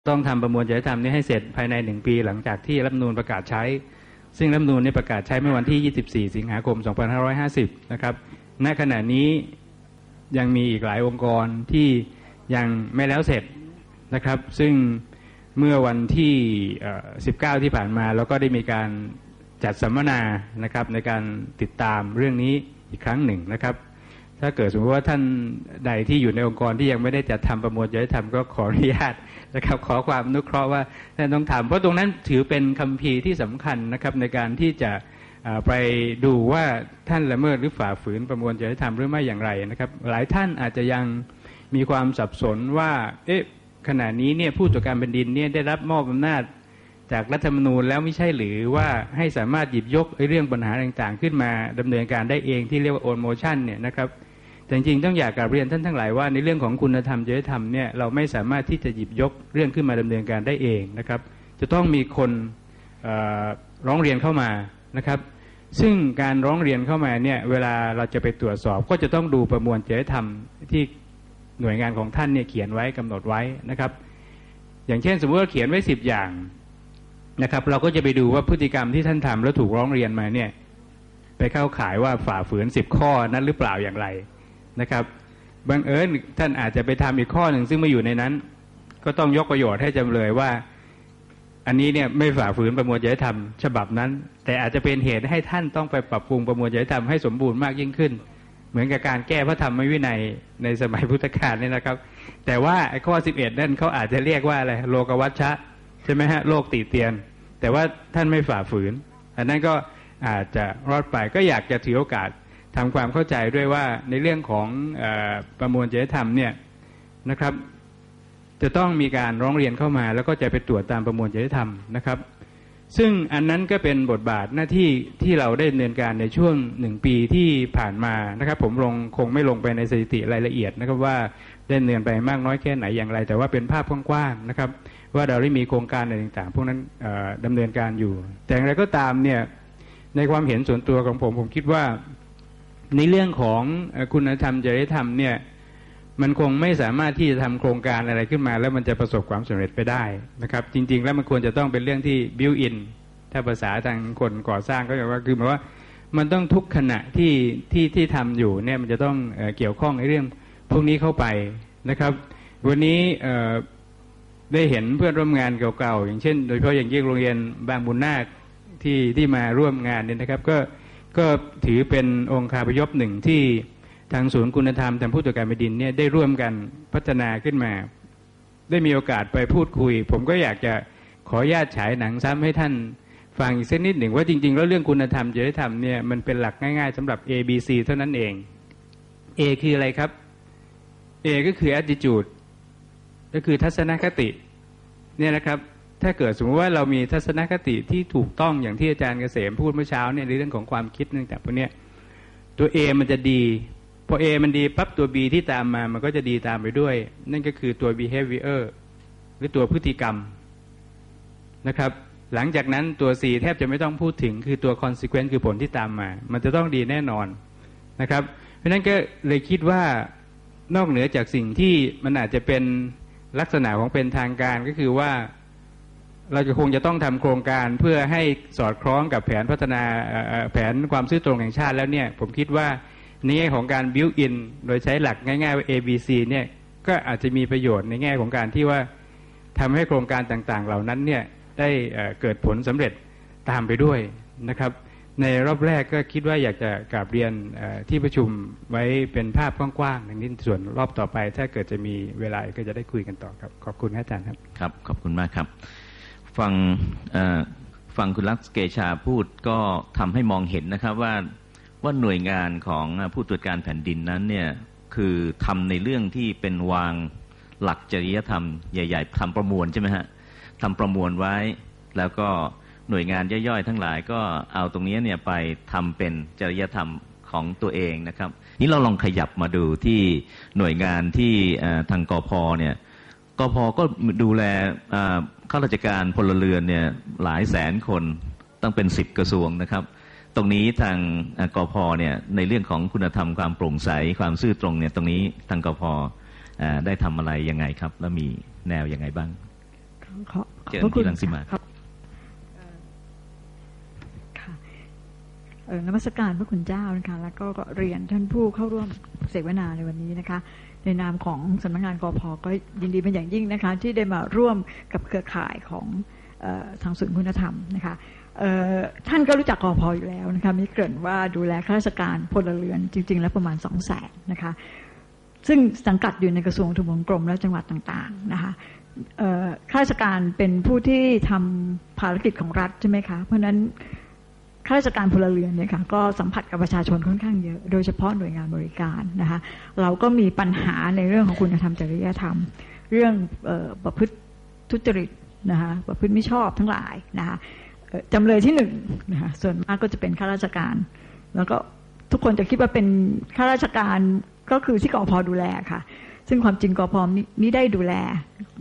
ต้องทำประมวลจริยธรรมนี้ให้เสร็จภายใน1 ปีหลังจากที่รัฐธรรมนูญประกาศใช้ซึ่งรัฐธรรมนูญนี้ประกาศใช้เมื่อวันที่24 สิงหาคม 2550นะครับณขณะนี้ยังมีอีกหลายองค์กรที่ยังไม่แล้วเสร็จนะครับซึ่งเมื่อวันที่19ที่ผ่านมาเราก็ได้มีการจัดสัมมนานะครับในการติดตามเรื่องนี้อีกครั้งหนึ่งนะครับถ้าเกิดสมมติว่าท่านใดที่อยู่ในองค์กรที่ยังไม่ได้จัดทำประมวลจริยธรรมก็ขออนุญาตนะครับขอความอนุเคราะห์ว่าท่านต้องทำเพราะตรงนั้นถือเป็นคัมภีร์ที่สำคัญนะครับในการที่จะไปดูว่าท่านละเมิดหรือฝ่าฝืนประมวลจริยธรรมหรือไม่อย่างไรนะครับหลายท่านอาจจะยังมีความสับสนว่าขณะนี้เนี่ยผู้ตรวจการแผ่นดินเนี่ยได้รับมอบอำนาจจากรัฐธรรมนูญแล้วไม่ใช่หรือว่าให้สามารถหยิบยกเรื่องปัญหาต่างๆขึ้นมาดำเนินการได้เองที่เรียกว่า own motion เนี่ยนะครับแต่จริงๆต้องอยากกราบเรียนท่านทั้งหลายว่าในเรื่องของคุณธรรมจริยธรรมเนี่ยเราไม่สามารถที่จะหยิบยกเรื่องขึ้นมาดำเนินการได้เองนะครับจะต้องมีคนร้องเรียนเข้ามานะครับซึ่งการร้องเรียนเข้ามาเนี่ยเวลาเราจะไปตรวจสอบก็จะต้องดูประมวลจริยธรรมที่หน่วยงานของท่านเนี่ยเขียนไว้กำหนดไว้นะครับอย่างเช่นสมมติว่าเขียนไว้10 อย่างนะครับเราก็จะไปดูว่าพฤติกรรมที่ท่านทำแล้วถูกร้องเรียนมาเนี่ยไปเข้าข่ายว่าฝ่าฝืน10 ข้อนั้นหรือเปล่าอย่างไรนะครับบังเอิญท่านอาจจะไปทำอีกข้อหนึ่งซึ่งไม่อยู่ในนั้นก็ต้องยกประโยชน์ให้จำเลยว่าอันนี้เนี่ยไม่ฝ่าฝืนประมวลจริยธรรมฉบับนั้นแต่อาจจะเป็นเหตุให้ท่านต้องไปปรับปรุงประมวลจริยธรรมให้สมบูรณ์มากยิ่งขึ้นเหมือนกับการแก้พระธรรมวินัยในสมัยพุทธกาลนี่นะครับแต่ว่าไอ้ข้อ11นั่นเขาอาจจะเรียกว่าอะไรโลกวัชชะใช่ไหมฮะโลกติเตียนแต่ว่าท่านไม่ฝ่าฝืนอันนั้นก็อาจจะรอดไปก็อยากจะถือโอกาสทำความเข้าใจด้วยว่าในเรื่องของประมวลจริยธรรมเนี่ยนะครับจะต้องมีการร้องเรียนเข้ามาแล้วก็จะไปตรวจตามประมวลจริยธรรมนะครับซึ่งอันนั้นก็เป็นบทบาทหน้าที่ที่เราได้ดำเนินการในช่วง1 ปีที่ผ่านมานะครับผมคงไม่ลงไปในสถิติรายละเอียดนะครับว่าได้ดำเนินไปมากน้อยแค่ไหนอย่างไรแต่ว่าเป็นภาพกว้างๆนะครับว่าเราได้มีโครงการอะไรต่างๆพวกนั้นดำเนินการอยู่แต่อย่างไรก็ตามเนี่ยในความเห็นส่วนตัวของผมคิดว่าในเรื่องของคุณธรรมจริยธรรมเนี่ยมันคงไม่สามารถที่จะทำโครงการอะไรขึ้นมาแล้วมันจะประสบความสำเร็จไปได้นะครับจริงๆแล้วมันควรจะต้องเป็นเรื่องที่ built in ถ้าภาษาทางคนก่อสร้างก็จะว่าคือหมายว่ามันต้องทุกขณะที่ทำอยู่เนี่ยมันจะต้องเกี่ยวข้องในเรื่องพวกนี้เข้าไปนะครับวันนี้ได้เห็นเพื่อนร่วมงานเก่าๆอย่างเช่นโดยเฉพาะอย่างยิ่งโรงเรียนบางบุญนาคที่มาร่วมงานเนี่ยนะครับก็ถือเป็นองค์คาพยพหนึ่งที่ทางศูนย์คุณธรรมทางผู้ตรวจการแผ่นดินเนี่ยได้ร่วมกันพัฒนาขึ้นมาได้มีโอกาสไปพูดคุยผมก็อยากจะขออนุญาตฉายหนังซ้ำให้ท่านฟังอีกสักนิดหนึ่งว่าจริงๆแล้วเรื่องคุณธรรมจริยธรรมเนี่ยมันเป็นหลักง่ายๆสำหรับ A B C เท่านั้นเอง A คืออะไรครับ A ก็คือ attitude ก็คือทัศนคติเนี่ยนะครับถ้าเกิดสมมติว่าเรามีทัศนคติที่ถูกต้องอย่างที่อาจารย์เกษมพูดเมื่อเช้าเนี่ยในเรื่องของความคิดเนื่องจากพวกนี้ตัว A มันจะดีพอ A มันดีปั๊บตัว B ที่ตามมามันก็จะดีตามไปด้วยนั่นก็คือตัว behavior หรือตัวพฤติกรรมนะครับหลังจากนั้นตัว C แทบจะไม่ต้องพูดถึงคือตัว consequence คือผลที่ตามมามันจะต้องดีแน่นอนนะครับเพราะนั้นก็เลยคิดว่านอกเหนือจากสิ่งที่มันอาจจะเป็นลักษณะของเป็นทางการก็คือว่าเราจะคงจะต้องทำโครงการเพื่อให้สอดคล้องกับแผนพัฒนาแผนความซื่อตรงแห่งชาติแล้วเนี่ยผมคิดว่าในแง่ของการ build in โดยใช้หลักง่ายๆว่า ABC เนี่ยก็อาจจะมีประโยชน์ในแง่ของการที่ว่าทำให้โครงการต่างๆเหล่านั้นเนี่ยได้เกิดผลสำเร็จตามไปด้วยนะครับในรอบแรกก็คิดว่าอยากจะกราบเรียนที่ประชุมไว้เป็นภาพกว้างๆอย่างนี้ส่วนรอบต่อไปถ้าเกิดจะมีเวลาก็จะได้คุยกันต่อครับขอบคุณอาจารย์ครับครับขอบคุณมากครับฟังคุณลักษณ์เกชาพูดก็ทำให้มองเห็นนะครับว่าหน่วยงานของผู้ตรวจการแผ่นดินนั้นเนี่ยคือทำในเรื่องที่เป็นวางหลักจริยธรรมใหญ่ๆทำประมวลใช่ไหมฮะทำประมวลไว้แล้วก็หน่วยงานย่อยๆทั้งหลายก็เอาตรงนี้เนี่ยไปทำเป็นจริยธรรมของตัวเองนะครับนี้เราลองขยับมาดูที่หน่วยงานที่ทางกพ.เนี่ยกพ.ก็ดูแลข้าราชการพลเรือนเนี่ยหลายแสนคนตั้งเป็น10 กระทรวงนะครับตรงนี้ทางกพ.เนี่ยในเรื่องของคุณธรรมความโปร่งใสความซื่อตรงเนี่ยตรงนี้ทางกพ.ได้ทำอะไรยังไงครับแล้วมีแนวยังไงบ้างเชิญที่รังสิมาครับนมัสการพระคุณเจ้านะคะแล้วก็เรียนท่านผู้เข้าร่วมเสวนาในวันนี้นะคะในนามของสำนักงานกพ.ก็ยินดีเป็นอย่างยิ่งนะคะที่ได้มาร่วมกับเครือข่ายของทางศูนย์คุณธรรมนะคะท่านก็รู้จักกพ.อยู่แล้วนะคะมีเกริ่นว่าดูแลข้าราชการพลเรือนจริงๆแล้วประมาณ 200,000 นะคะซึ่งสังกัดอยู่ในกระทรวงทบวงกรมและจังหวัดต่างๆนะคะข้าราชการเป็นผู้ที่ทำภารกิจของรัฐใช่ไหมคะเพราะฉะนั้นข้าราชการพลเรือนเนี่ยค่ะก็สัมผัสกับประชาชนค่อนข้างเยอะโดยเฉพาะหน่วยงานบริการนะคะเราก็มีปัญหาในเรื่องของคุณธรรมจริยธรรมเรื่องประพฤติทุจริตนะคะประพฤติไม่ชอบทั้งหลายนะคะจำเลยที่หนึ่งนะคะส่วนมากก็จะเป็นข้าราชการแล้วก็ทุกคนจะคิดว่าเป็นข้าราชการก็คือที่กพ.ดูแลค่ะซึ่งความจริงกพ.ไม่ได้ดูแล